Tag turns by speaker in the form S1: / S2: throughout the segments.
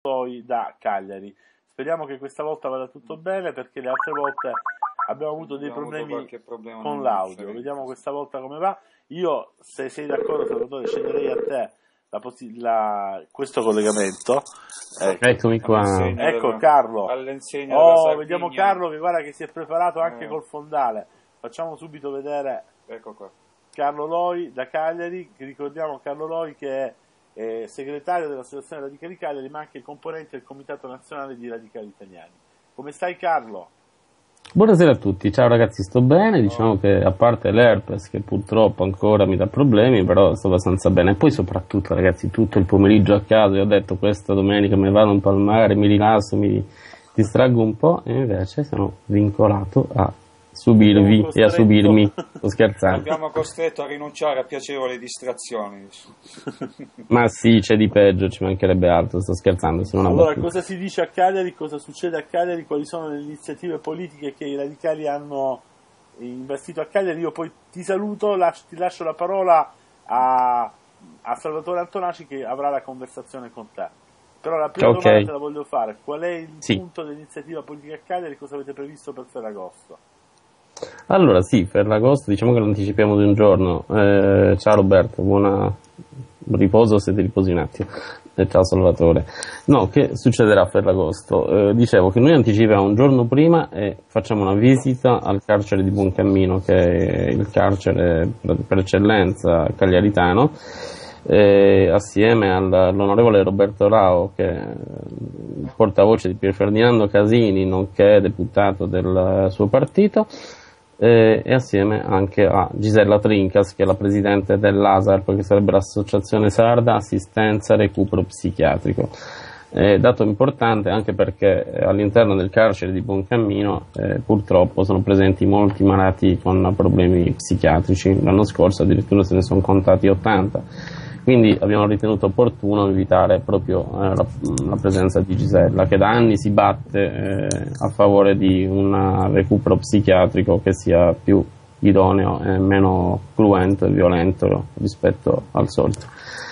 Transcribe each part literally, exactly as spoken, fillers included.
S1: poi da Cagliari. Speriamo che questa volta vada tutto bene, perché le altre volte abbiamo avuto dei
S2: abbiamo
S1: problemi
S2: avuto
S1: con l'audio. Vediamo questa volta come va. Io, se sei d'accordo, Salvatore, sceglierei a te la possi- la, questo collegamento. Ecco.
S3: Eccomi qua.
S1: Ecco Carlo. Oh, vediamo Carlo che guarda che si è preparato anche eh. col fondale. Facciamo subito vedere.
S2: Ecco qua.
S1: Carlo Loi da Cagliari. Ricordiamo Carlo Loi che è eh, segretario dell'Associazione Radicali Cagliari, ma anche componente del Comitato Nazionale di Radicali Italiani. Come stai, Carlo?
S3: Buonasera a tutti, ciao ragazzi, sto bene, diciamo oh. che a parte l'herpes che purtroppo ancora mi dà problemi, però sto abbastanza bene. E poi soprattutto ragazzi, tutto il pomeriggio a casa, io ho detto questa domenica mi vado un po' al mare, mi rilasso, mi distraggo un po', e invece sono vincolato a subirvi e a subirmi. Sto scherzando.
S2: Abbiamo costretto a rinunciare a piacevoli distrazioni.
S3: Ma sì, c'è di peggio, ci mancherebbe altro, sto scherzando. Sono una
S1: allora,
S3: battuta.
S1: Cosa si dice a Cagliari, cosa succede a Cagliari, quali sono le iniziative politiche che i radicali hanno investito a Cagliari? Io poi ti saluto, las- ti lascio la parola a, a Salvatore Antonaci che avrà la conversazione con te. Però la prima okay. domanda te la voglio fare: qual è il sì. punto dell'iniziativa politica a Cagliari, cosa avete previsto per Ferragosto?
S3: Allora sì, Ferragosto diciamo che lo anticipiamo di un giorno. Eh, ciao Roberto, buona riposo se ti riposi un attimo. E ciao Salvatore. No, che succederà a Ferragosto? Eh, dicevo che noi anticipiamo un giorno prima e facciamo una visita al carcere di Buoncammino, che è il carcere per eccellenza cagliaritano, eh, assieme all'onorevole Roberto Rao, che è il portavoce di Pier Ferdinando Casini, nonché deputato del suo partito, eh, e assieme anche a Gisella Trincas, che è la presidente dell'ASARP, che sarebbe l'Associazione Sarda Assistenza Recupero Psichiatrico. Eh, dato importante anche perché all'interno del carcere di Buoncammino eh, purtroppo sono presenti molti malati con problemi psichiatrici. L'anno scorso addirittura se ne sono contati ottanta. Quindi abbiamo ritenuto opportuno invitare proprio eh, la, la presenza di Gisella, che da anni si batte eh, a favore di un recupero psichiatrico che sia più idoneo e meno cruento e violento rispetto al solito.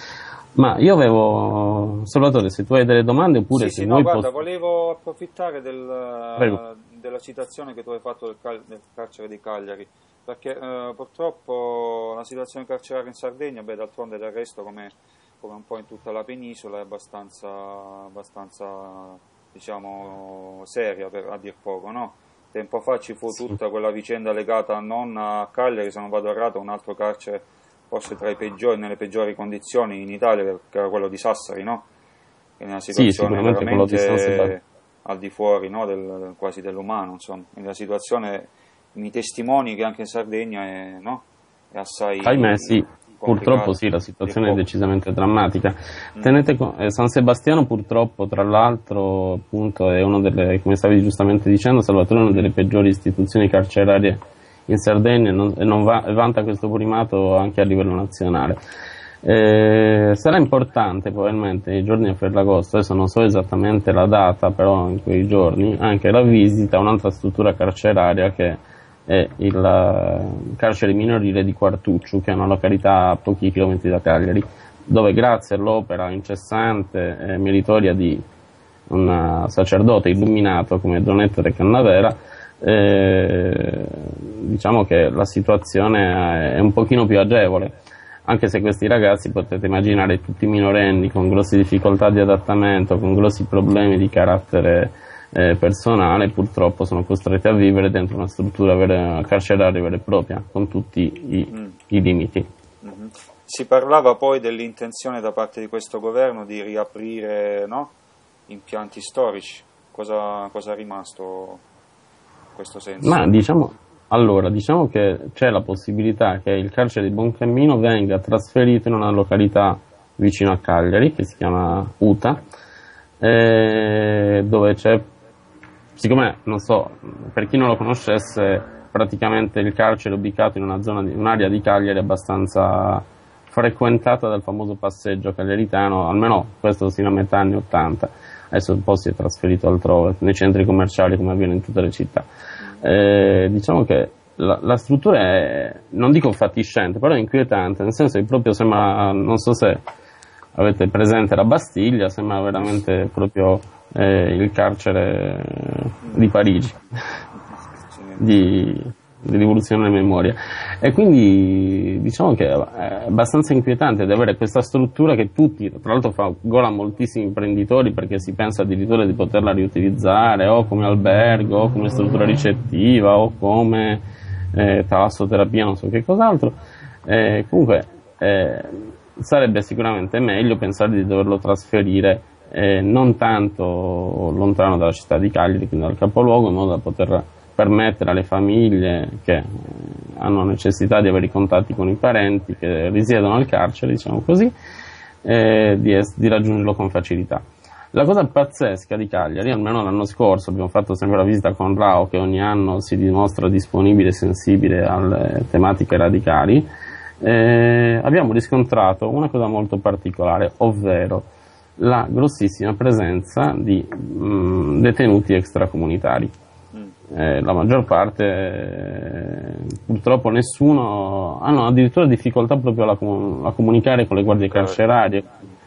S3: Ma io avevo, Salvatore, se tu hai delle domande oppure
S2: sì,
S3: se
S2: sì,
S3: vuoi...
S2: no, guarda,
S3: posso...
S2: volevo approfittare del, della citazione che tu hai fatto del, cal- del carcere di Cagliari, perché eh, purtroppo la situazione carceraria in Sardegna, beh, d'altronde del resto come, come un po' in tutta la penisola, è abbastanza, abbastanza diciamo, seria, per, a dir poco, no? Tempo fa ci fu tutta quella vicenda legata non a Cagliari, se non vado errato, a un altro carcere forse tra i peggiori, nelle peggiori condizioni in Italia, che era quello di Sassari, no? Che è una situazione
S3: sì,
S2: veramente al di fuori, no? del, quasi dell'umano, insomma. Quindi la situazione, mi testimoni che anche in Sardegna è, no? è assai
S3: ahimè sì, purtroppo sì, la situazione è decisamente drammatica. Mm. Tenete con, eh, San Sebastiano purtroppo, tra l'altro, appunto, è una delle, come stavi giustamente dicendo, Salvatore, è una delle peggiori istituzioni carcerarie in Sardegna e non, non va, vanta questo primato anche a livello nazionale. Eh, sarà importante probabilmente nei giorni a Ferragosto, adesso non so esattamente la data, però in quei giorni anche la visita a un'altra struttura carceraria che è il uh, carcere minorile di Quartucciu, che è una località a pochi chilometri da Cagliari, dove grazie all'opera incessante e meritoria di un uh, sacerdote illuminato come Don Ettore Cannavera, Eh, diciamo che la situazione è un pochino più agevole, anche se questi ragazzi, potete immaginare, tutti minorenni con grosse difficoltà di adattamento, con grossi problemi di carattere eh, personale, purtroppo sono costretti a vivere dentro una struttura vera, carceraria vera e propria, con tutti i, mm. i limiti.
S2: Mm-hmm. Si parlava poi dell'intenzione da parte di questo governo di riaprire, no? impianti storici. Cosa, cosa è rimasto? Questo senso.
S3: Ma diciamo, allora, diciamo che c'è la possibilità che il carcere di Buoncammino venga trasferito in una località vicino a Cagliari che si chiama Uta, eh, dove c'è, siccome non so, per chi non lo conoscesse, praticamente il carcere è ubicato in una zona di, un'area di Cagliari abbastanza frequentata dal famoso passeggio cagliaritano, almeno questo sino a metà anni ottanta. Adesso un po' si è trasferito altrove, nei centri commerciali, come avviene in tutte le città. Eh, diciamo che la, la struttura è, non dico fatiscente, però è inquietante, nel senso che proprio sembra, non so se avete presente la Bastiglia, sembra veramente proprio eh, il carcere di Parigi, di, di rivoluzione della memoria. E quindi diciamo che è abbastanza inquietante di avere questa struttura che tutti, tra l'altro fa gola a moltissimi imprenditori, perché si pensa addirittura di poterla riutilizzare o come albergo, o come struttura ricettiva, o come eh, talassoterapia, non so che cos'altro. Eh, comunque eh, sarebbe sicuramente meglio pensare di doverlo trasferire eh, non tanto lontano dalla città di Cagliari, quindi dal capoluogo, in modo da poter permettere alle famiglie che eh, hanno necessità di avere i contatti con i parenti che risiedono al carcere, diciamo così, eh, di, es- di raggiungerlo con facilità. La cosa pazzesca di Cagliari, almeno l'anno scorso abbiamo fatto sempre la visita con Rao, che ogni anno si dimostra disponibile e sensibile alle tematiche radicali, eh, abbiamo riscontrato una cosa molto particolare, ovvero la grossissima presenza di mh, detenuti extracomunitari. Eh, la maggior parte, eh, purtroppo nessuno, hanno addirittura difficoltà proprio a, com- a comunicare con le guardie carcerarie,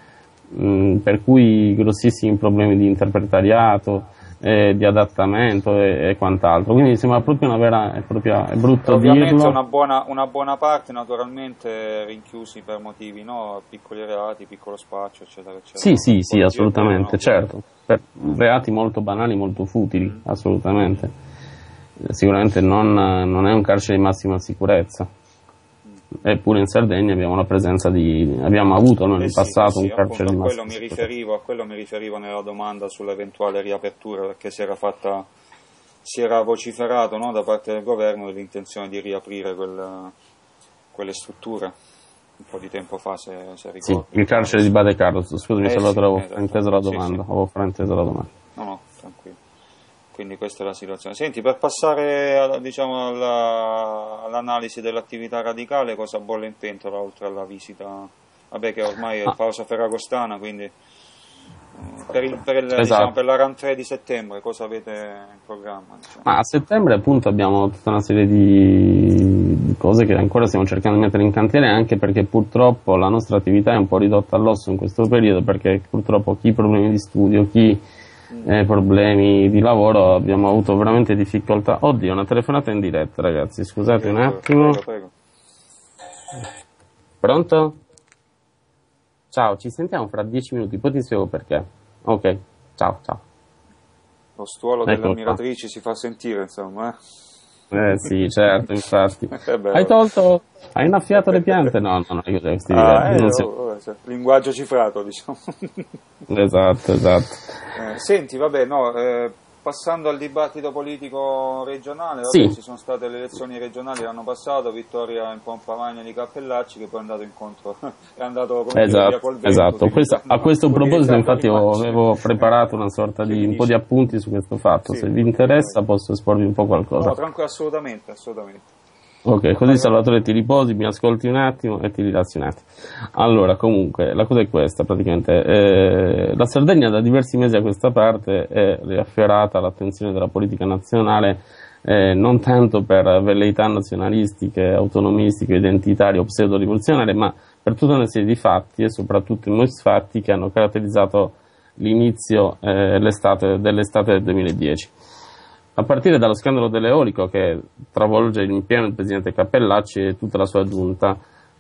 S3: mh, per cui grossissimi problemi di interpretariato, eh, di adattamento e, e quant'altro. Quindi sembra proprio una vera e propria, è brutto
S2: ovviamente
S3: dirlo.
S2: Una buona, una buona parte naturalmente rinchiusi per motivi, no? Piccoli reati, piccolo spaccio, eccetera, eccetera.
S3: Sì, sì, sì, assolutamente,
S2: no?
S3: certo, per reati molto banali, molto futili, mm. assolutamente. Sicuramente non, non è un carcere di massima sicurezza, eppure in Sardegna abbiamo la presenza di, abbiamo avuto noi nel
S2: eh sì,
S3: passato
S2: sì,
S3: un carcere di massima
S2: mi
S3: sicurezza.
S2: Riferivo, a quello mi riferivo nella domanda sull'eventuale riapertura, perché si era fatta, si era vociferato, no, da parte del governo dell'intenzione di riaprire quel, quelle strutture un po' di tempo fa, se, se ricordo.
S3: Sì, il carcere di Bade Carlos, scusami,
S2: eh
S3: se
S2: sì,
S3: avevo
S2: esatto.
S3: frainteso la domanda,
S2: sì, sì.
S3: avevo frainteso la domanda.
S2: No, no, tranquillo. Quindi questa è la situazione. Senti, per passare a, diciamo, alla, all'analisi dell'attività radicale, cosa bolle in pentola oltre alla visita? Vabbè, che ormai è pausa ferragostana, quindi per, il, per, il,
S3: esatto.
S2: diciamo, per la rentrée di settembre cosa avete in programma? Diciamo?
S3: Ma a settembre appunto abbiamo tutta una serie di, di cose che ancora stiamo cercando di mettere in cantiere, anche perché purtroppo la nostra attività è un po' ridotta all'osso in questo periodo, perché purtroppo chi ha problemi di studio, chi Eh, problemi di lavoro, abbiamo avuto veramente difficoltà. Oddio, una telefonata in diretta, ragazzi, scusate prego, un attimo.
S2: Prego, prego.
S3: Pronto? Ciao, ci sentiamo fra dieci minuti, poi ti spiego perché. Ok, ciao, ciao.
S2: Lo stuolo
S3: ecco
S2: delle ammiratrici qua. Si fa sentire, insomma, eh?
S3: Eh sì, certo, infatti. Hai tolto, hai innaffiato le piante? No, no, non è così.
S2: Ah, eh, si... oh, oh, cioè, linguaggio cifrato, diciamo.
S3: Esatto, esatto.
S2: Eh, senti, vabbè, no, eh, passando al dibattito politico regionale, vabbè,
S3: sì.
S2: Ci sono state le elezioni regionali l'anno passato, vittoria in pompa magna di Cappellacci, che poi è andato incontro, è andato come
S3: esatto,
S2: via col vento.
S3: Esatto, questa, a questo proposito infatti avevo preparato una sorta di un po' di appunti su questo fatto, sì, se vi interessa posso esporvi un po' qualcosa.
S2: No, tranquillo, assolutamente, assolutamente.
S3: Ok, così Salvatore ti riposi, mi ascolti un attimo e ti rilassi un attimo. Allora, comunque, la cosa è questa, praticamente, eh, la Sardegna da diversi mesi a questa parte è riaffiorata all'attenzione della politica nazionale, eh, non tanto per velleità nazionalistiche, autonomistiche, identitarie o pseudo-rivoluzionarie, ma per tutta una serie di fatti e soprattutto i fatti che hanno caratterizzato l'inizio eh, l'estate, dell'estate del duemiladieci. A partire dallo scandalo dell'eolico che travolge in pieno il presidente Cappellacci e tutta la sua giunta,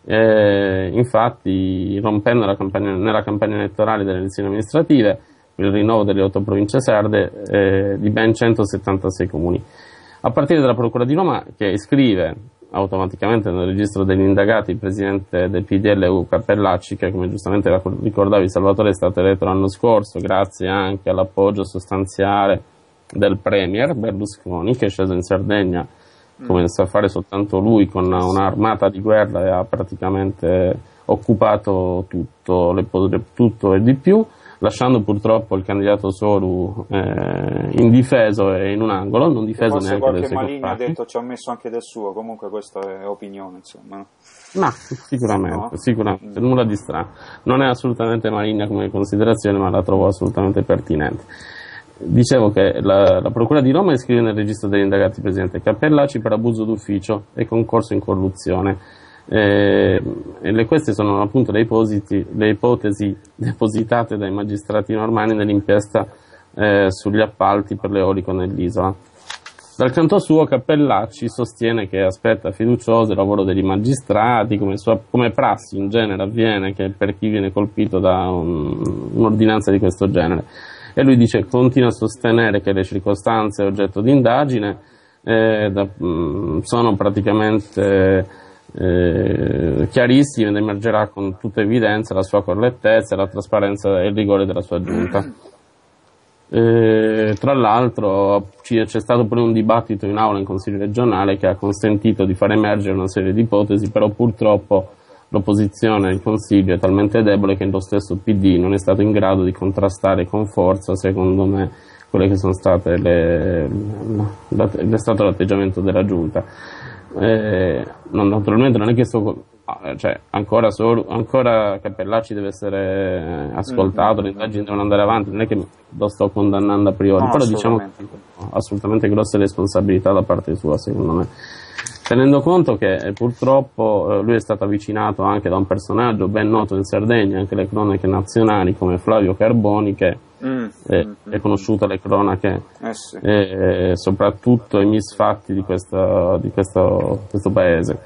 S3: eh, infatti rompendo la campagna, nella campagna elettorale delle elezioni amministrative il rinnovo delle otto province sarde eh, di ben centosettantasei comuni. A partire dalla Procura di Roma, che iscrive automaticamente nel registro degli indagati il presidente del P D L U Cappellacci, che come giustamente ricordavi Salvatore è stato eletto l'anno scorso grazie anche all'appoggio sostanziale del premier Berlusconi, che è sceso in Sardegna come sa fare soltanto lui con un'armata di guerra e ha praticamente occupato tutto, le, tutto e di più, lasciando purtroppo il candidato Soru eh, indifeso e in un angolo, non difeso
S2: forse
S3: neanche dai
S2: suoi compagni. Qualche Maligno ha detto ci ha messo anche del suo, comunque questa è opinione, insomma.
S3: Ma sicuramente, no? sicuramente, nulla di strano. Non è assolutamente maligna come considerazione, ma la trovo assolutamente pertinente. Dicevo che la, la Procura di Roma iscrive nel registro degli indagati il presidente Cappellacci per abuso d'ufficio e concorso in corruzione. Eh, e le, queste sono appunto le ipotesi, le ipotesi depositate dai magistrati normanni nell'inchiesta eh, sugli appalti per l'eolico nell'isola. Dal canto suo Cappellacci sostiene che aspetta fiducioso il lavoro degli magistrati, come, sua, come prassi in genere avviene che per chi viene colpito da un, un'ordinanza di questo genere. E lui dice, continua a sostenere che le circostanze oggetto di indagine eh, da, mh, sono praticamente eh, chiarissime ed emergerà con tutta evidenza la sua correttezza, la trasparenza e il rigore della sua giunta. Eh, tra l'altro c'è stato pure un dibattito in aula in Consiglio regionale che ha consentito di far emergere una serie di ipotesi, però purtroppo l'opposizione al Consiglio è talmente debole che lo stesso P D non è stato in grado di contrastare con forza, secondo me, quelle che sono state le, la, è stato l'atteggiamento della Giunta. Eh, non, naturalmente non è che sto, cioè, ancora, solo, ancora Cappellacci deve essere ascoltato, mm-hmm. le indagini devono andare avanti, non è che lo sto condannando a priori, no, però diciamo assolutamente grosse responsabilità da parte sua, secondo me. Tenendo conto che eh, purtroppo eh, lui è stato avvicinato anche da un personaggio ben noto in Sardegna, anche le cronache nazionali, come Flavio Carboni, che mm, è, mm, è conosciuto alle cronache, eh sì. e, e soprattutto i misfatti di, questa, di questo, questo paese.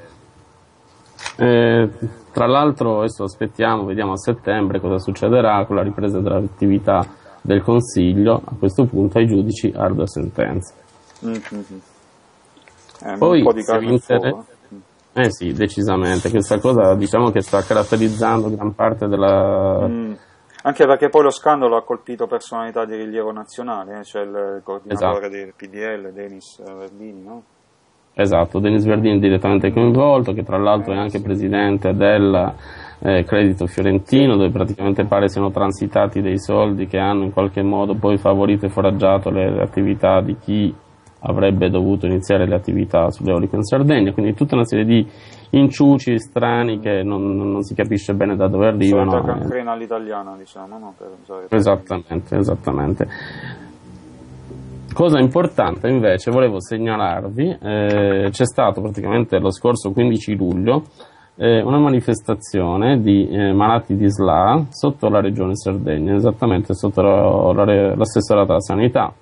S3: E, tra l'altro adesso aspettiamo, vediamo a settembre cosa succederà con la ripresa dell'attività del Consiglio. A questo punto ai giudici ardua sentenza. Mm-hmm.
S2: Eh,
S3: Poi,
S2: un po' di carne
S3: inter... eh sì, decisamente, questa cosa diciamo che sta caratterizzando gran parte della...
S2: Mm. Anche perché poi lo scandalo ha colpito personalità di rilievo nazionale, eh? Cioè il coordinatore esatto. del P D L, Denis Verdini, no?
S3: Esatto, Denis Verdini direttamente coinvolto, che tra l'altro è anche presidente del eh, Credito Fiorentino, dove praticamente pare siano transitati dei soldi che hanno in qualche modo poi favorito e foraggiato le, le attività di chi avrebbe dovuto iniziare le attività sull'eolico in Sardegna, quindi tutta una serie di inciuci strani che non, non si capisce bene da dove arrivano.
S2: Solita cancrena all'italiana, diciamo, no? Per usare
S3: esattamente, esattamente. Cosa importante invece volevo segnalarvi, eh, c'è stato praticamente lo scorso quindici luglio eh, una manifestazione di eh, malati di S L A sotto la regione Sardegna, esattamente sotto la, la, l'assessorato alla sanità.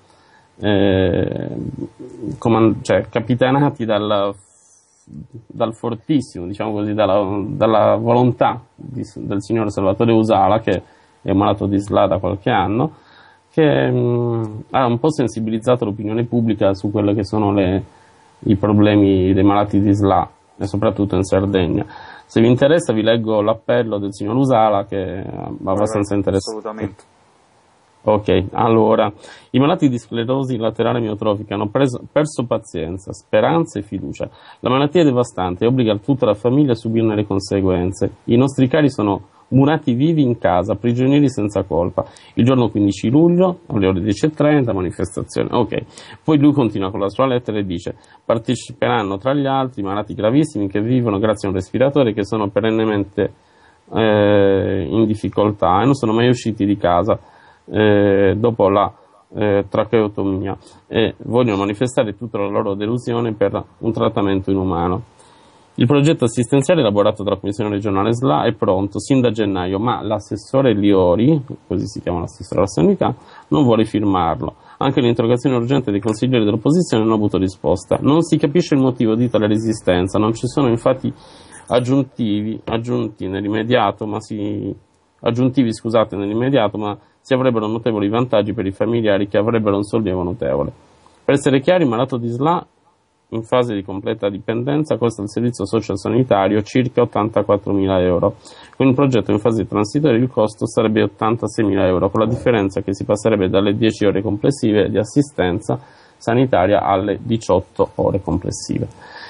S3: Eh, comand- cioè, capitanati dal, dal fortissimo, diciamo così, dalla, dalla volontà di, del signor Salvatore Usala, che è malato di S L A da qualche anno, che mh, ha un po' sensibilizzato l'opinione pubblica su quelli che sono le, i problemi dei malati di S L A, e soprattutto in Sardegna. Se vi interessa vi leggo l'appello del signor Usala, che è abbastanza interessante.
S2: Assolutamente.
S3: Ok, allora, i malati di sclerosi laterale amiotrofica hanno preso, perso pazienza, speranza e fiducia. La malattia è devastante e obbliga tutta la famiglia a subirne le conseguenze. I nostri cari sono murati vivi in casa, prigionieri senza colpa. Il giorno quindici luglio, alle ore dieci e trenta, manifestazione. Ok, poi lui continua con la sua lettera e dice: parteciperanno tra gli altri malati gravissimi che vivono grazie a un respiratore, che sono perennemente eh, in difficoltà e non sono mai usciti di casa Eh, dopo la eh, tracheotomia, e vogliono manifestare tutta la loro delusione per un trattamento inumano. Il progetto assistenziale elaborato dalla Commissione regionale S L A è pronto sin da gennaio, ma l'assessore Liori, così si chiama l'assessore alla sanità, non vuole firmarlo. Anche l'interrogazione urgente dei consiglieri dell'opposizione non ha avuto risposta. Non si capisce il motivo di tale resistenza, non ci sono infatti aggiuntivi aggiunti nell'immediato, ma si aggiuntivi scusate nell'immediato, ma si avrebbero notevoli vantaggi per i familiari che avrebbero un sollievo notevole. Per essere chiari, il malato di S L A in fase di completa dipendenza costa al servizio sociosanitario circa ottantaquattromila euro. Con il progetto in fase transitoria il costo sarebbe ottantaseimila euro, con la differenza che si passerebbe dalle dieci ore complessive di assistenza sanitaria alle diciotto ore complessive.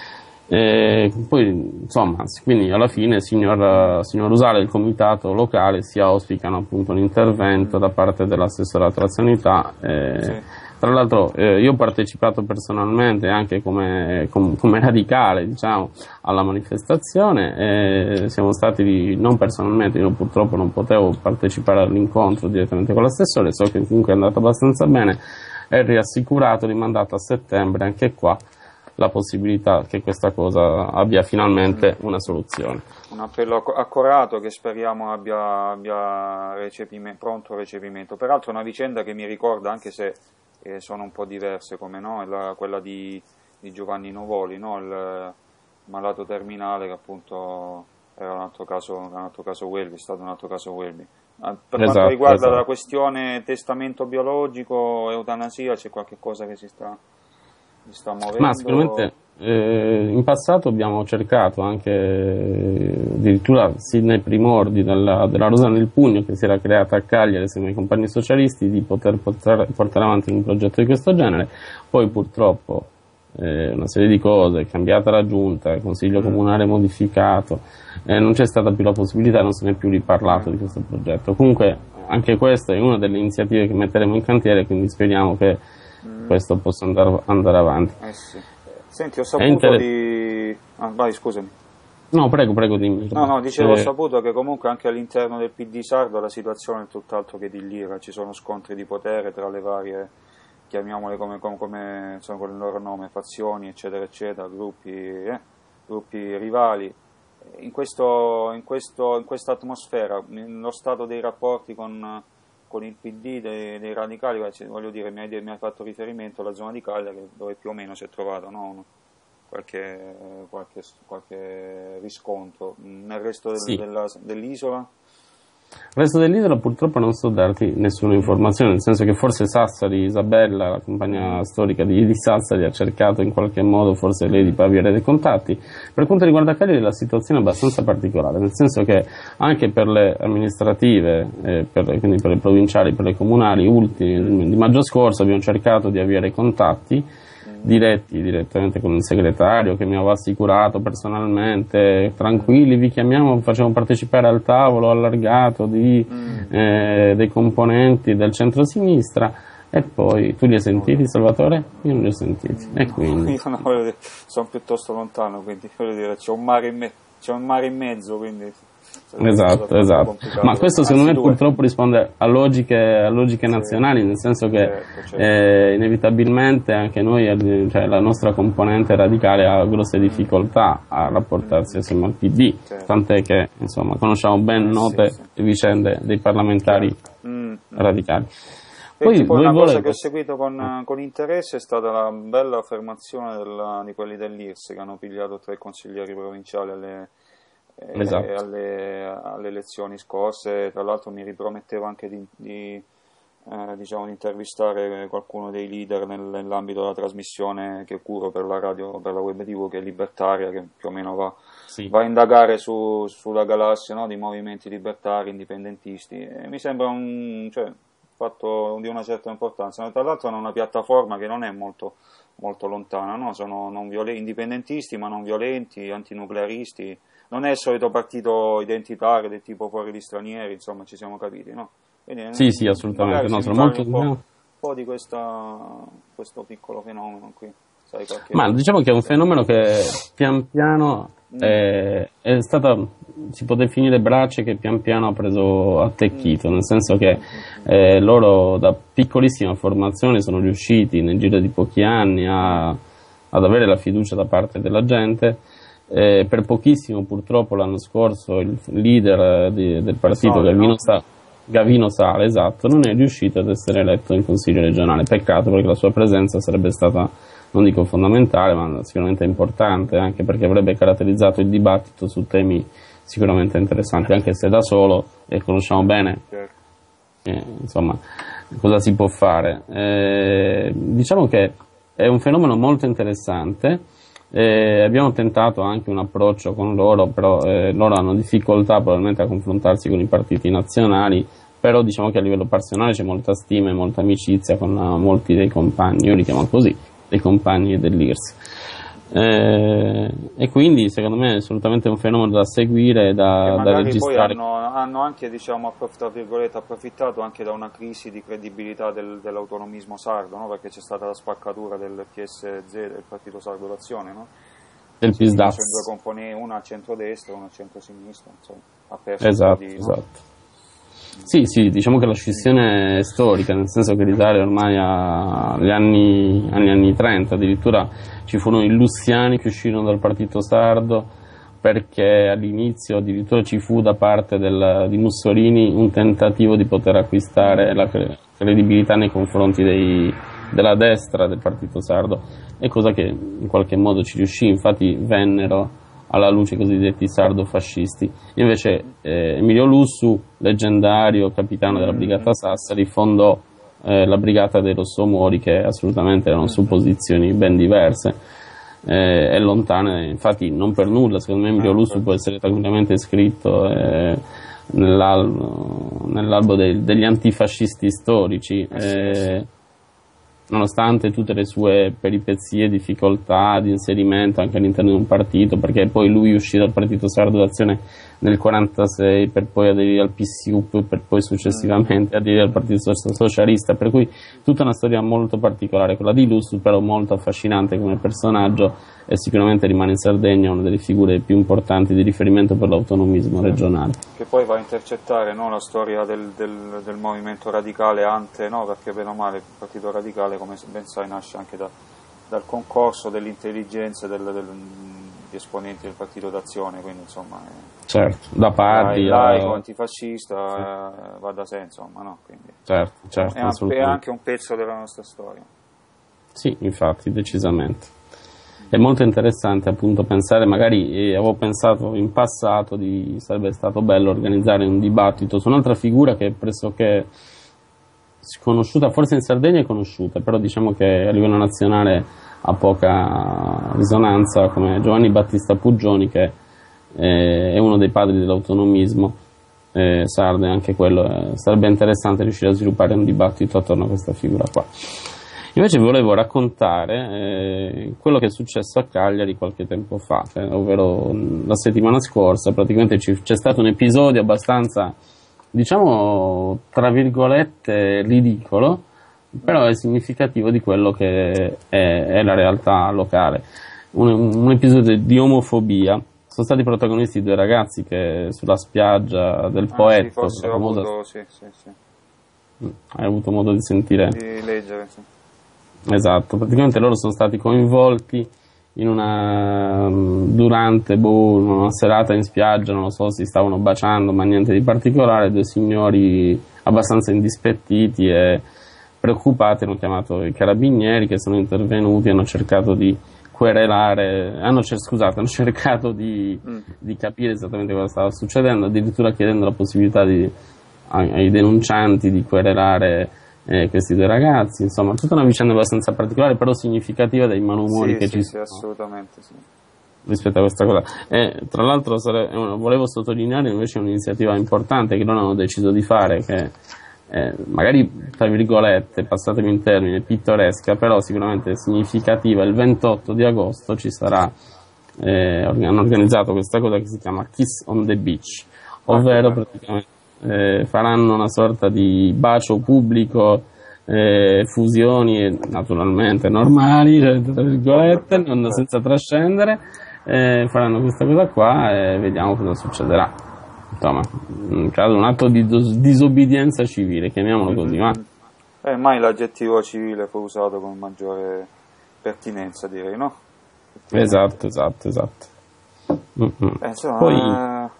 S3: E poi insomma, quindi alla fine signor, signor Usala e il comitato locale si auspicano appunto un intervento da parte dell'assessorato alla sanità. Eh, sì. Tra l'altro eh, io ho partecipato personalmente anche come, com, come radicale, diciamo, alla manifestazione, e siamo stati, non personalmente, io purtroppo non potevo partecipare all'incontro direttamente con l'assessore, so che comunque è andato abbastanza bene, è riassicurato, rimandato a settembre anche qua la possibilità che questa cosa abbia finalmente una soluzione.
S2: Un appello accorato che speriamo abbia, abbia recepime, pronto recepimento. Peraltro è una vicenda che mi ricorda, anche se eh, sono un po' diverse come no, la, quella di, di Giovanni Novoli, no? Il malato terminale che appunto era un altro caso, un altro caso Welby, è stato un altro caso Welby. Per
S3: esatto,
S2: quanto riguarda
S3: esatto.
S2: la questione testamento biologico, eutanasia, c'è qualche cosa che si sta, si sta muovendo?
S3: Ma sicuramente eh, in passato abbiamo cercato anche, addirittura sì, nei primordi della, della Rosa nel Pugno, che si era creata a Cagliari assieme ai compagni socialisti, di poter portare, portare avanti un progetto di questo genere. Poi purtroppo eh, una serie di cose, è cambiata la giunta, il consiglio comunale modificato, eh, non c'è stata più la possibilità, non se ne è più riparlato di questo progetto. Comunque anche questa è una delle iniziative che metteremo in cantiere, quindi speriamo che mm. questo possa andare, andare avanti.
S2: Eh sì. Senti, ho saputo inter... di... Ah, vai, scusami.
S3: No, prego, prego, dimmi.
S2: No, no, dicevo, eh... ho saputo che comunque anche all'interno del P D sardo la situazione è tutt'altro che di lira, ci sono scontri di potere tra le varie, chiamiamole come, come, come insomma, con il loro nome, fazioni, eccetera, eccetera, gruppi, eh, gruppi rivali. In, questo, in, questo, in questa atmosfera, nello stato dei rapporti con, con il P D dei, dei radicali, voglio dire, mi hai, mi hai fatto riferimento alla zona di Cagliari, dove più o meno si è trovato, no? qualche, qualche, qualche riscontro. Nel resto del,
S3: sì.
S2: della, dell'isola?
S3: Il resto dell'isola purtroppo non so darti nessuna informazione, nel senso che forse Sassari, Isabella, la compagna storica di, di Sassari, ha cercato in qualche modo forse lei di avere dei contatti. Per quanto riguarda Cagliari la situazione è abbastanza particolare, nel senso che anche per le amministrative, eh, per, quindi per le provinciali, per le comunali ultime di maggio scorso abbiamo cercato di avere contatti diretti direttamente con il segretario, che mi aveva assicurato personalmente: tranquilli, vi chiamiamo, facciamo partecipare al tavolo allargato di, mm. eh, dei componenti del centro-sinistra. E poi tu li hai sentiti, Salvatore? Io non li ho sentiti.
S2: No,
S3: e quindi
S2: io no, voglio dire, sono piuttosto lontano, quindi voglio dire, c'è un mare in, me- c'è un mare in mezzo, quindi
S3: esatto, esatto. Ma questo secondo me due. purtroppo risponde a logiche, a logiche sì. nazionali, nel senso che certo, certo. Eh, inevitabilmente anche noi, cioè la nostra componente radicale ha grosse difficoltà a rapportarsi mm. assieme al P D, certo. tant'è che insomma conosciamo ben note sì, sì. vicende dei parlamentari mm. radicali.
S2: Poi, poi una cosa volete... che ho seguito con, con interesse è stata la bella affermazione della, di quelli dell'I R S che hanno pigliato tre consiglieri provinciali alle Esatto. E alle, alle elezioni scorse. Tra l'altro mi riprometteva anche di, di, eh, diciamo, di intervistare qualcuno dei leader nel, nell'ambito della trasmissione che curo per la radio, per la web tivù, che è libertaria, che più o meno va, sì. va a indagare su, sulla galassia, no, di movimenti libertari, indipendentisti, e mi sembra un cioè, fatto di una certa importanza. Tra l'altro hanno una piattaforma che non è molto, molto lontana, no? Sono non violen- indipendentisti ma non violenti, antinuclearisti. Non è il solito partito identitario del tipo fuori di stranieri, insomma, ci siamo capiti, no? Quindi,
S3: sì, sì, assolutamente. No, sono molto...
S2: un, po', un po' di questa, questo piccolo fenomeno qui. Sai, qualche...
S3: Ma diciamo che è un fenomeno che pian piano mm. è, è stato, si può definire brace che pian piano ha preso attecchito, mm. nel senso che eh, loro da piccolissima formazione sono riusciti nel giro di pochi anni a, ad avere la fiducia da parte della gente. Eh, per pochissimo purtroppo l'anno scorso il leader di, del partito Sale, Gavino, no? Sa, Gavino Sale esatto, non è riuscito ad essere eletto in consiglio regionale. Peccato, perché la sua presenza sarebbe stata, non dico fondamentale, ma sicuramente importante, anche perché avrebbe caratterizzato il dibattito su temi sicuramente interessanti, anche se da solo, e conosciamo bene eh, insomma cosa si può fare. Eh, diciamo che è un fenomeno molto interessante. Eh, abbiamo tentato anche un approccio con loro, però eh, loro hanno difficoltà probabilmente a confrontarsi con i partiti nazionali, però diciamo che a livello personale c'è molta stima e molta amicizia con uh, molti dei compagni, io li chiamo così, dei compagni dell'I R S. Eh, e quindi secondo me è assolutamente un fenomeno da seguire, da,
S2: e
S3: da registrare.
S2: Poi hanno, hanno anche diciamo, tra virgolette, approfittato anche da una crisi di credibilità del, dell'autonomismo sardo, no? Perché c'è stata la spaccatura del P S Z, del Partito Sardo d'Azione, no?
S3: Del P S D A Z.
S2: Due componenti, una a centrodestra e una a centrosinistra, insomma, ha perso
S3: esatto,
S2: un po' di,
S3: esatto.
S2: no?
S3: Sì, sì, diciamo che la scissione è storica, nel senso che l'Italia ormai agli anni, anni, anni trenta addirittura ci furono i lussiani che uscirono dal partito sardo, perché all'inizio addirittura ci fu da parte del, di Mussolini un tentativo di poter acquistare la credibilità nei confronti dei, della destra del partito sardo, e cosa che in qualche modo ci riuscì, infatti vennero alla luce i cosiddetti sardo-fascisti. Invece eh, Emilio Lussu, leggendario capitano della brigata Sassari, fondò eh, la brigata dei Rossomori, che assolutamente erano su posizioni ben diverse eh, e lontane. Infatti non per nulla, secondo me Emilio Lussu può essere tranquillamente iscritto eh, nell'albo, nell'albo dei, degli antifascisti storici, eh, nonostante tutte le sue peripezie, difficoltà di inserimento anche all'interno di un partito, perché poi lui uscì dal Partito Sardo d'Azione nel quarantasei per poi aderire al P S U P, per poi successivamente aderire al Partito Socialista, per cui tutta una storia molto particolare, quella di Lussu, però molto affascinante come personaggio, e sicuramente rimane in Sardegna una delle figure più importanti di riferimento per l'autonomismo regionale.
S2: Che poi va a intercettare, no, la storia del, del, del movimento radicale ante, no, perché bene o male il Partito Radicale, come ben sai, nasce anche da, dal concorso dell'intelligenza del, del, degli esponenti del Partito d'Azione, quindi insomma eh,
S3: certo, da Pardi
S2: laico, antifascista, sì. eh, va da sé, insomma, no? Quindi
S3: certo, certo,
S2: è, un, è anche un pezzo della nostra storia.
S3: Sì, infatti, decisamente. È molto interessante appunto pensare, magari eh, avevo pensato in passato di sarebbe stato bello organizzare un dibattito su un'altra figura che è pressoché sconosciuta, forse in Sardegna è conosciuta, però diciamo che a livello nazionale ha poca risonanza, come Giovanni Battista Puggioni, che eh, è uno dei padri dell'autonomismo eh, sardo, e anche quello eh, sarebbe interessante riuscire a sviluppare un dibattito attorno a questa figura qua. Invece vi volevo raccontare eh, quello che è successo a Cagliari qualche tempo fa, eh, ovvero la settimana scorsa. Praticamente ci, c'è stato un episodio abbastanza, diciamo, tra virgolette, ridicolo, però è significativo di quello che è, è la realtà locale. Un, un episodio di omofobia. Sono stati protagonisti due ragazzi che sulla spiaggia del
S2: ah,
S3: Poetto,
S2: sì,
S3: famosa...
S2: avuto, sì, sì, sì.
S3: Hai avuto modo di sentire?
S2: Di leggere, sì.
S3: Esatto, praticamente loro sono stati coinvolti in una durante boh, una serata in spiaggia, non lo so, si stavano baciando, ma niente di particolare. Due signori abbastanza indispettiti e preoccupati hanno chiamato i carabinieri, che sono intervenuti, hanno cercato di querelare, hanno, scusate, hanno cercato di, mm. di capire esattamente cosa stava succedendo, addirittura chiedendo la possibilità di, ai, ai denuncianti di querelare Eh, questi due ragazzi. Insomma, tutta una vicenda abbastanza particolare, però significativa dei malumori
S2: sì,
S3: che
S2: sì,
S3: ci
S2: sì,
S3: sono
S2: assolutamente sì.
S3: rispetto a questa cosa. E tra l'altro sare- volevo sottolineare invece un'iniziativa importante che loro hanno deciso di fare, che eh, magari tra virgolette, passatemi in termine, pittoresca, però sicuramente significativa. Il ventotto di agosto ci sarà eh, hanno organizzato questa cosa che si chiama Kiss on the Beach, ovvero praticamente Eh, faranno una sorta di bacio pubblico, eh, fusioni naturalmente normali, cioè, tra virgolette, non, senza trascendere, eh, faranno questa cosa qua e vediamo cosa succederà. Insomma, in caso un atto di dos- disobbedienza civile, chiamiamolo così, ma
S2: eh, mai l'aggettivo civile fu usato con maggiore pertinenza, direi, no?
S3: Esatto, esatto, esatto.
S2: Eh, insomma,
S3: Poi
S2: eh...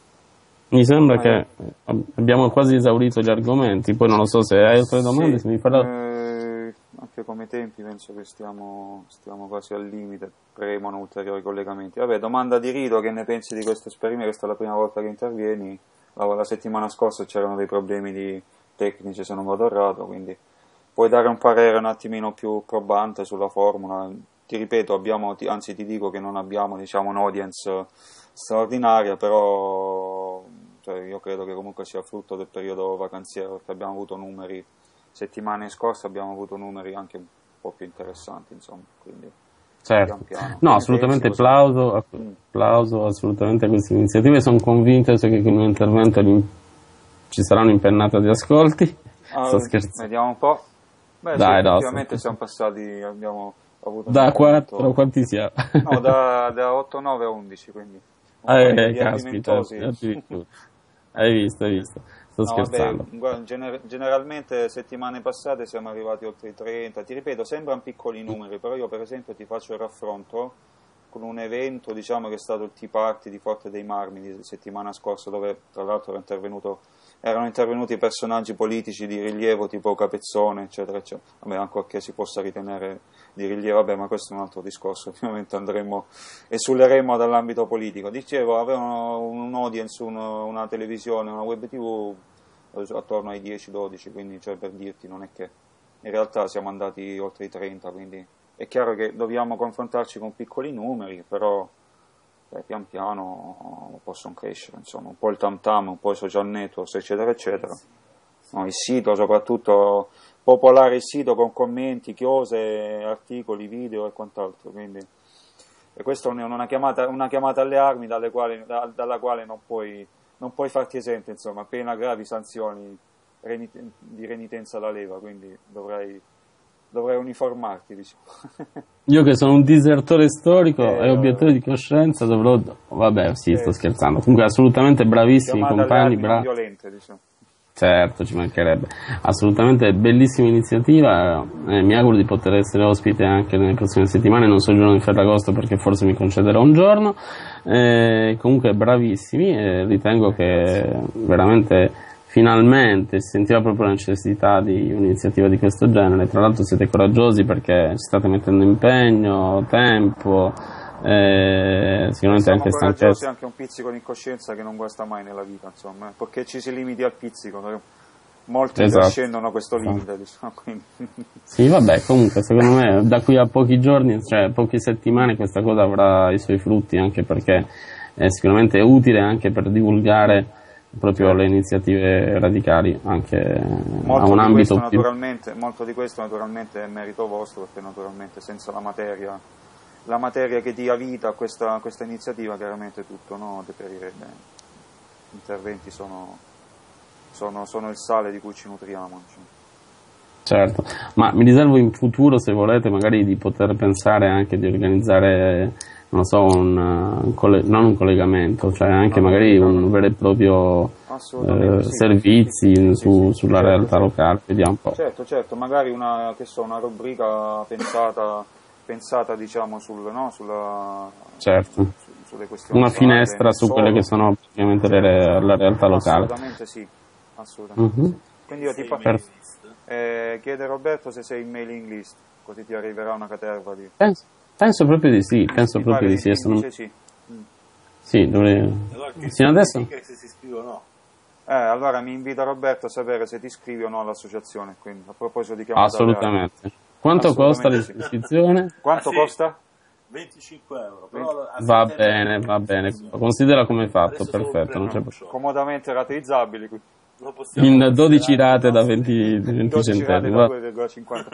S3: mi sembra che abbiamo quasi esaurito gli argomenti, poi non lo so se hai altre domande,
S2: sì,
S3: se mi parla...
S2: eh, anche come tempi penso che stiamo, stiamo quasi al limite, premono ulteriori collegamenti. Vabbè, domanda di Rito, che ne pensi di questo esperimento? Questa è la prima volta che intervieni, la, la settimana scorsa c'erano dei problemi di tecnici se non vado errato, quindi puoi dare un parere un attimino più probante sulla formula. Ti ripeto, abbiamo, ti, anzi ti dico che non abbiamo, diciamo, un'audience straordinaria, però cioè, io credo che comunque sia frutto del periodo vacanziero, perché abbiamo avuto numeri, settimane scorse abbiamo avuto numeri anche un po' più interessanti, insomma, quindi
S3: certo.
S2: pian piano.
S3: No, assolutamente plauso, plauso assolutamente a queste iniziative, sono convinto che con il mio intervento ci sarà un'impennata di ascolti.
S2: Ah,
S3: sto scherzando.
S2: Vediamo un po'. Beh,
S3: Dai,
S2: sì,
S3: no,
S2: effettivamente
S3: sto...
S2: siamo passati, abbiamo avuto
S3: da quattro, quanti siamo?
S2: No, da, da otto nove a undici, quindi
S3: eh, caspita, hai visto, hai visto. sto
S2: no,
S3: scherzando.
S2: Vabbè, guarda, gener- generalmente settimane passate siamo arrivati oltre i trenta, ti ripeto, sembrano piccoli numeri, però io per esempio ti faccio il raffronto con un evento, diciamo, che è stato il Tea Party di Forte dei Marmi di settimana scorsa, dove tra l'altro era intervenuto, erano intervenuti personaggi politici di rilievo tipo Capezzone, eccetera, eccetera. Vabbè, ancorché si possa ritenere di rilievo, vabbè, ma questo è un altro discorso, ovviamente andremo, esuleremo dall'ambito politico. Dicevo, avevano un audience, uno, una televisione, una web tv attorno ai dieci dodici, quindi, cioè, per dirti, non è che in realtà siamo andati oltre i trenta, quindi è chiaro che dobbiamo confrontarci con piccoli numeri, però eh, pian piano possono crescere, insomma, un po' il tam tam, un po' i social network, eccetera, eccetera. No, il sito, soprattutto popolare il sito con commenti, chiose, articoli, video e quant'altro, quindi e questa è una chiamata, una chiamata alle armi dalle quali, da, dalla quale non puoi, non puoi farti esente, insomma, pena gravi sanzioni renit- di renitenza alla leva, quindi dovrai dovrei uniformarti, diciamo.
S3: Io che sono un disertore storico
S2: eh,
S3: e obiettore di coscienza dovrò... Vabbè, sì, eh, sto scherzando. Comunque assolutamente bravissimi compagni, bravi.
S2: Violente, diciamo.
S3: Certo, ci mancherebbe. Assolutamente bellissima iniziativa, eh, mi auguro di poter essere ospite anche nelle prossime settimane, non so il giorno di Ferragosto perché forse mi concederò un giorno. Eh, comunque bravissimi, eh, ritengo che veramente... Finalmente si sentiva proprio la necessità di un'iniziativa di questo genere. Tra l'altro siete coraggiosi perché ci state mettendo impegno, tempo, eh, sicuramente
S2: siamo
S3: anche
S2: coraggiosi,
S3: stanchezza.
S2: Anche un pizzico di incoscienza che non guasta mai nella vita, insomma, perché ci si limiti al pizzico, molti
S3: esatto.
S2: scendono questo limite, diciamo, quindi.
S3: Sì, vabbè, comunque secondo me da qui a pochi giorni, cioè poche settimane, questa cosa avrà i suoi frutti, anche perché è sicuramente utile anche per divulgare proprio certo. le iniziative radicali anche
S2: molto
S3: a un
S2: di
S3: ambito
S2: questo,
S3: più...
S2: naturalmente, molto di questo naturalmente è merito vostro, perché naturalmente senza la materia la materia che dia vita a questa, a questa iniziativa chiaramente tutto, no, deperirebbe. Gli interventi sono, sono, sono il sale di cui ci nutriamo, cioè.
S3: Certo, ma mi riservo in futuro, se volete, magari di poter pensare anche di organizzare, non so, un, un coll- non un collegamento, cioè anche no, magari no, un vero e proprio eh, sì, servizi sì, su, sì, sulla certo, realtà certo. locale, vediamo un po'.
S2: Certo, certo, magari una, che so, una rubrica pensata, pensata diciamo, sul, no, sulla,
S3: certo.
S2: su, sulle questioni
S3: una finestra su
S2: solo.
S3: quelle che sono praticamente certo. le, la realtà locale.
S2: Assolutamente sì, assolutamente
S3: mm-hmm.
S2: sì. Quindi io ti faccio... Eh, chiede Roberto se sei in mailing list, così ti arriverà una caterva di...
S3: Penso, penso proprio di sì, penso Mi proprio di sì.
S2: Sono... sì.
S3: Mm. Sì, dovrei...
S1: Allora,
S3: Sino adesso?
S1: Se si iscrive o no.
S2: Eh, allora mi invita Roberto a sapere se ti iscrivi o no all'associazione, quindi a proposito di chiamata.
S3: Assolutamente. Quanto
S2: Assolutamente
S3: costa l'iscrizione?
S2: Sì. Quanto
S1: ah, sì.
S2: costa?
S1: venticinque euro. Però
S3: va bene, va bene. Considera come fatto,
S1: adesso
S3: perfetto. Non c'è...
S2: Comodamente rateizzabili qui.
S3: In dodici rate da venti, venti centesimi.
S2: Da due virgola cinquanta.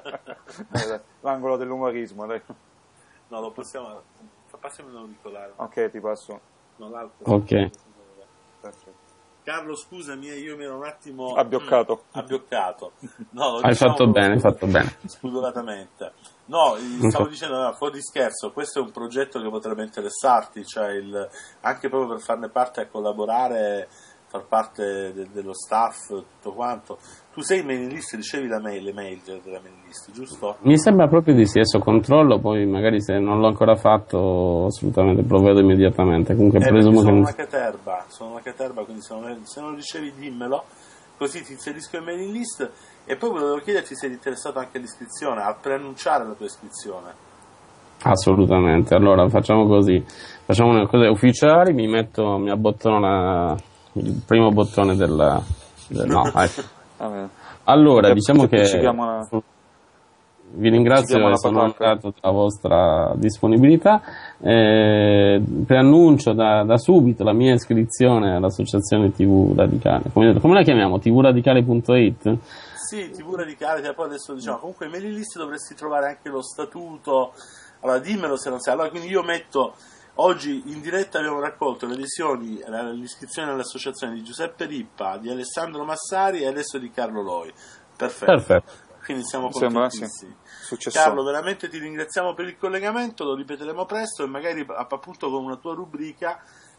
S2: L'angolo dell'umorismo, dai.
S1: No, lo possiamo... Passami un auricolare.
S2: Ok, ti passo.
S1: No, l'altro.
S3: Ok.
S2: Perfetto.
S1: Carlo, scusami, io mi ero un attimo...
S2: Abbioccato.
S1: Abbioccato. No,
S3: hai diciamo fatto bene, hai fatto bene.
S1: Spudoratamente. No, stavo dicendo, no, fuori scherzo, questo è un progetto che potrebbe interessarti, cioè il, anche proprio per farne parte, a collaborare, far parte de, dello staff, tutto quanto. Tu sei in mailing list, ricevi la mail, le mail della mailing list, giusto?
S3: Mi sembra proprio di sì, adesso controllo, poi magari se non l'ho ancora fatto assolutamente provvedo immediatamente. Comunque
S1: eh,
S3: presumo
S1: sono
S3: che
S1: una caterba, sono una caterba, quindi se non, se non ricevi dimmelo, così ti inserisco in mailing list. E poi volevo chiederti se eri interessato anche all'iscrizione, a preannunciare la tua iscrizione.
S3: Assolutamente, allora facciamo così, facciamo una cosa ufficiale, mi metto, mi abbottono la, il primo bottone della... del, no, ecco. Allora, diciamo che
S2: una...
S3: vi ringrazio e sono onorato della vostra disponibilità. Eh, preannuncio da, da subito la mia iscrizione all'associazione tivù Radicale. Come, come la chiamiamo? tvradicale punto it?
S1: Sì, tivù Radicale, che poi adesso diciamo, comunque in mailing list dovresti trovare anche lo statuto. Allora dimmelo se non sai. Allora quindi io metto, oggi in diretta abbiamo raccolto le adesioni, l'iscrizione all'associazione di Giuseppe Rippa, di Alessandro Massari e adesso di Carlo Loi. Perfetto.
S3: Perfetto.
S1: Quindi siamo
S2: contentissimi.
S1: Sì. Carlo, veramente ti ringraziamo per il collegamento, lo ripeteremo presto e magari appunto con una tua rubrica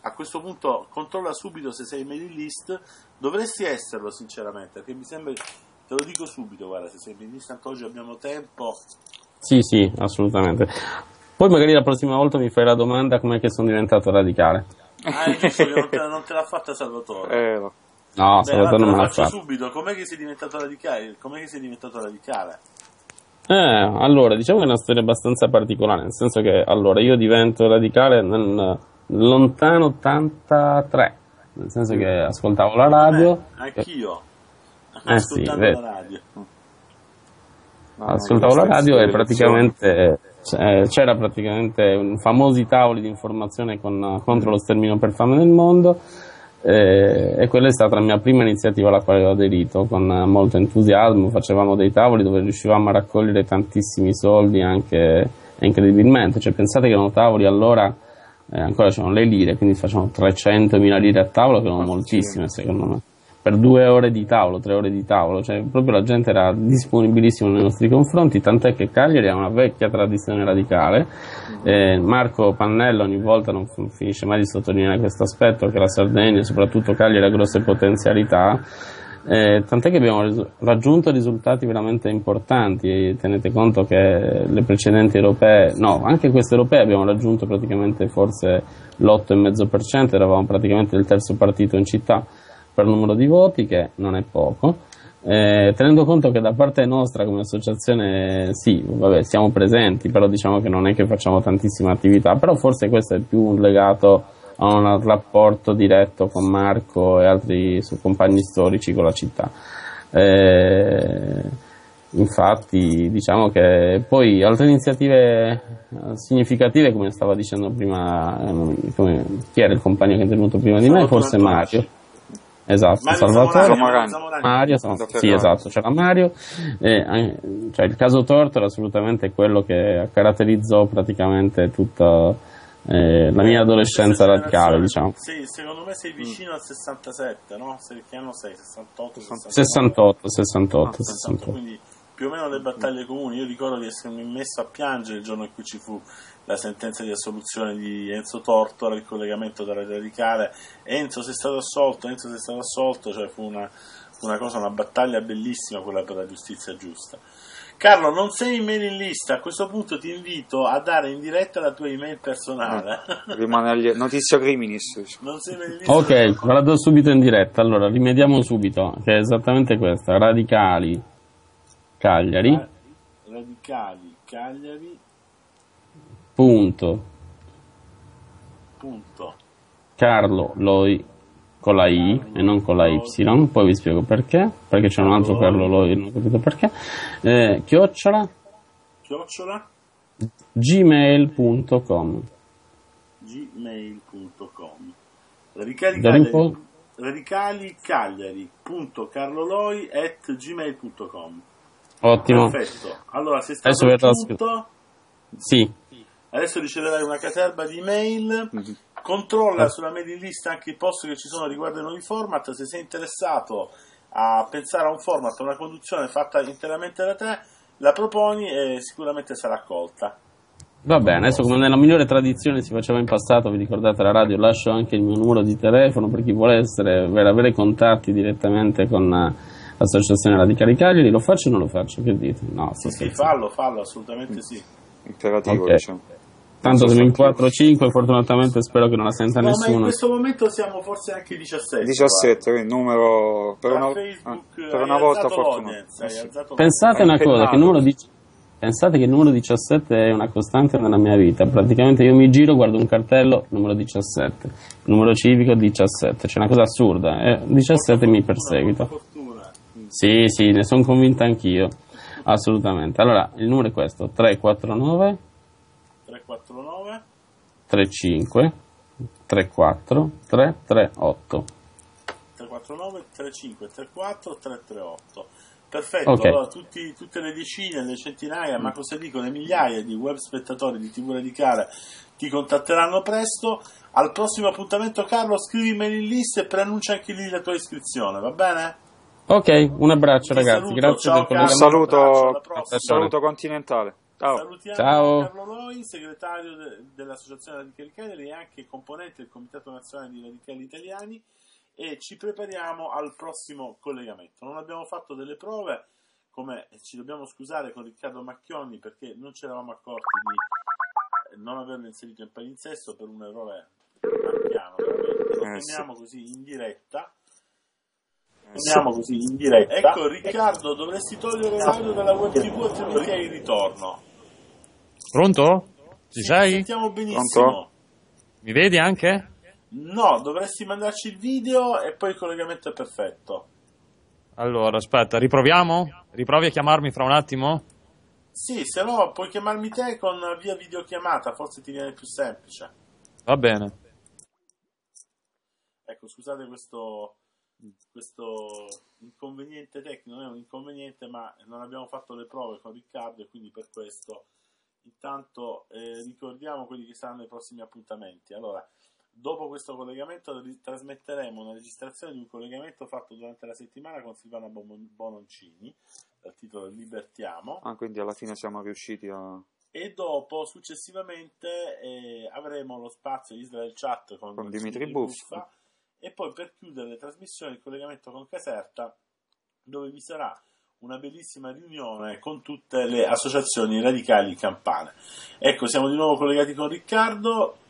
S1: a questo punto controlla subito se sei mailing list, dovresti esserlo sinceramente, perché mi sembra, te lo dico subito, guarda, se sei mailing list, tanto oggi abbiamo tempo.
S3: Sì, sì, assolutamente. Poi magari la prossima volta mi fai la domanda com'è che sono diventato radicale.
S1: Ah, è giusto che non te, non te l'ha fatta Salvatore.
S2: Eh, no,
S3: no Salvatore non me l'ha fatta.
S1: subito, com'è che sei diventato radicale? Com'è che sei diventato radicale?
S3: Eh, allora, diciamo che è una storia abbastanza particolare, nel senso che, allora, io divento radicale nel lontano ottantatré, nel senso che ascoltavo la radio.
S1: Eh, anch'io,
S3: eh sì,
S1: la radio.
S3: ascoltavo la radio e praticamente c'era praticamente famosi tavoli di informazione con, contro lo sterminio per fame nel mondo. Eh, e quella è stata la mia prima iniziativa alla quale ho aderito con molto entusiasmo. Facevamo dei tavoli dove riuscivamo a raccogliere tantissimi soldi anche incredibilmente, cioè pensate che erano tavoli allora eh, ancora c'erano le lire, quindi facevano trecentomila lire a tavolo, che erano moltissime secondo me, per due ore di tavolo, tre ore di tavolo, cioè proprio la gente era disponibilissima nei nostri confronti, tant'è che Cagliari ha una vecchia tradizione radicale. eh, Marco Pannella ogni volta non finisce mai di sottolineare questo aspetto, che la Sardegna, soprattutto Cagliari, ha grosse potenzialità, eh, tant'è che abbiamo ris- raggiunto risultati veramente importanti. E tenete conto che le precedenti europee, no, anche queste europee abbiamo raggiunto praticamente forse l'otto virgola cinque per cento, eravamo praticamente il terzo partito in città per numero di voti, che non è poco, eh, tenendo conto che da parte nostra come associazione sì, vabbè, siamo presenti, però diciamo che non è che facciamo tantissime attività, però forse questo è più legato a un rapporto diretto con Marco e altri suoi compagni storici con la città. Eh, infatti diciamo che poi altre iniziative significative, come stava dicendo prima, eh, come, chi era il compagno che è venuto prima di me, forse Mario. Esatto,
S1: Mario
S3: Salvatore,
S1: Zamorani,
S3: Mario, sì, esatto, c'era Mario, eh, cioè il caso Torto era assolutamente quello che caratterizzò praticamente tutta eh, la mia adolescenza radicale, diciamo.
S1: Sì, secondo me sei vicino al sessantasette, no? Sei, che anno sei? sessantotto,
S3: sessantotto, sessantotto,
S1: no,
S3: sessantotto.
S1: Quindi più o meno le battaglie comuni. Io ricordo di essermi messo a piangere il giorno in cui ci fu la sentenza di assoluzione di Enzo Tortora, il collegamento della radicale. Enzo sei stato assolto, Enzo sei stato assolto, cioè fu una, una cosa, una battaglia bellissima quella per la giustizia giusta. Carlo, non sei in mailing list, a questo punto ti invito a dare in diretta la tua email personale.
S2: Rimane agli... notizia criminis.
S1: Non sei in mailing list.
S3: Ok, la do subito in diretta. Allora, rimediamo subito, che è esattamente questa: Radicali Cagliari.
S1: Radicali Cagliari.
S3: Punto.
S1: Punto.
S3: Carlo Loi con la I Carlo e non con la Y, poi vi spiego perché, perché c'è un altro Carlo Loi, non ho capito perché. Eh, chiocciola
S1: chiocciola
S3: gmail punto com
S1: gmail punto com Radicali Cagliari, Radicali Cagliari punto carloloi at gmail punto com.
S3: Ottimo.
S1: Perfetto. Allora, se sta tutto,
S3: sì.
S1: Adesso riceverai una caterba di email. Mm-hmm. Controlla sulla mailing list anche i post che ci sono riguardo ai nuovi format. Se sei interessato a pensare a un format, a una conduzione fatta interamente da te, la proponi e sicuramente sarà accolta.
S3: Va bene, adesso come nella migliore tradizione si faceva in passato, vi ricordate la radio, lascio anche il mio numero di telefono per chi vuole essere, per avere contatti direttamente con l'associazione Radicali Cagliari. Lo faccio o non lo faccio? Che dite? No,
S1: sì, sì, fallo, fallo, assolutamente sì.
S2: Imperativo,
S3: okay.
S2: Diciamo.
S3: Tanto siamo in quattro cinque, fortunatamente spero che non la senta
S1: no,
S3: nessuno.
S1: Ma in questo momento siamo forse anche diciassette.
S2: diciassette, quindi numero per una,
S1: Facebook,
S2: eh, per una volta fortunato.
S3: Pensate una cosa, che il numero di, pensate che il numero diciassette è una costante nella mia vita. Praticamente io mi giro, guardo un cartello, numero diciassette, numero civico diciassette, c'è una cosa assurda, eh, diciassette mi perseguita. Sì, sì, ne sono convinta anch'io, assolutamente. Allora, il numero è questo, tre quattro nove
S1: tre quattro nove
S3: trentacinque trentaquattro trecentotrentotto
S1: tre quattro nove trentacinque trentaquattro trecentotrentotto. Perfetto,
S3: okay.
S1: Allora tutti, tutte le decine, le centinaia, ma cosa dico, le migliaia di web spettatori di tivù Radicale ti contatteranno presto. Al prossimo appuntamento, Carlo, scrivi mailing list e preannuncia anche lì la tua iscrizione, va bene?
S3: Ok, un abbraccio,
S1: Ti
S3: ragazzi,
S1: saluto,
S3: grazie
S1: ciao,
S3: per
S2: un saluto,
S1: un
S2: saluto continentale. Ciao.
S1: Salutiamo
S3: Ciao.
S1: Carlo Loi, segretario de- dell'Associazione Radicali Cagliari e anche componente del Comitato Nazionale di Radicali Italiani, e ci prepariamo al prossimo collegamento. Non abbiamo fatto delle prove, come ci dobbiamo scusare con Riccardo Macchioni perché non ci eravamo accorti di non averlo inserito in palinsesto per un errore marchiano, veramente. Lo
S2: Eh,
S1: chiamiamo
S2: sì.
S1: così in diretta.
S2: Eh,
S1: Chiamiamo così in diretta. Ecco Riccardo, dovresti togliere l'audio dalla web tv altrimenti hai il ritorno.
S4: Pronto? Ci
S1: Sì,
S4: sei?
S1: ti sentiamo benissimo.
S2: Pronto?
S4: Mi vedi anche?
S1: No, dovresti mandarci il video e poi il collegamento è perfetto.
S4: Allora, aspetta, riproviamo? Riprovi a chiamarmi fra un attimo?
S1: Sì, se no puoi chiamarmi te con via videochiamata, forse ti viene più semplice.
S4: Va bene.
S1: Ecco, scusate questo, questo inconveniente tecnico, non è un inconveniente, ma non abbiamo fatto le prove con Riccardo e quindi per questo intanto eh, ricordiamo quelli che saranno i prossimi appuntamenti. Allora, dopo questo collegamento ri- trasmetteremo una registrazione di un collegamento fatto durante la settimana con Silvana Bon- Bononcini dal titolo Libertiamo.
S2: Ah, quindi alla fine siamo riusciti a...
S1: E dopo, successivamente, eh, avremo lo spazio Israel Chat con,
S2: Con Dimitri
S1: Dimitri
S2: Buffa.
S1: Buffa, e poi per chiudere le trasmissioni il collegamento con Caserta, dove vi sarà una bellissima riunione con tutte le associazioni radicali campane. Ecco, siamo di nuovo collegati con Riccardo.